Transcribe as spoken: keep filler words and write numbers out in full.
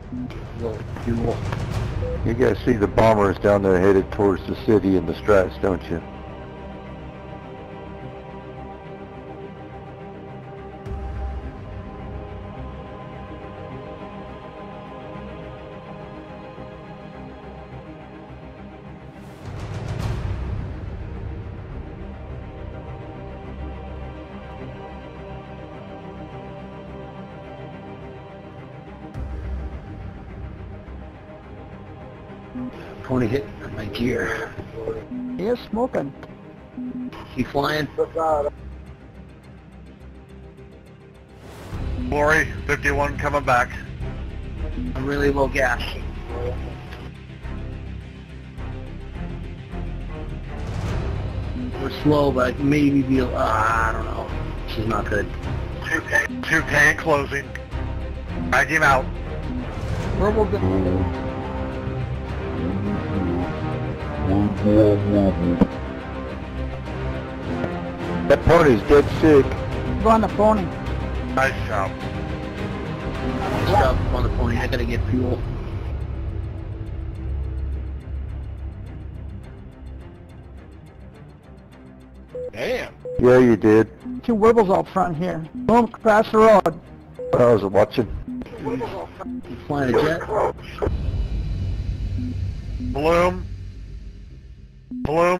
Low fuel. You guys see the bombers down there headed towards the city and the strats, don't you? Pony hit my gear. He is smoking. He flying? Glory, fifty-one coming back. I'm really low gas. We're slow, but maybe be, uh, I don't know. She's not good. two K, two K closing. Drag him out. Where will the... That pony's dead sick. Go on the pony. Nice job. Nice job on the pony. I gotta get fuel. Damn. Yeah, you did. Two Wibbles out front here. Boom, across the road. I was watching. You flying a jet? Bloom. Bloom.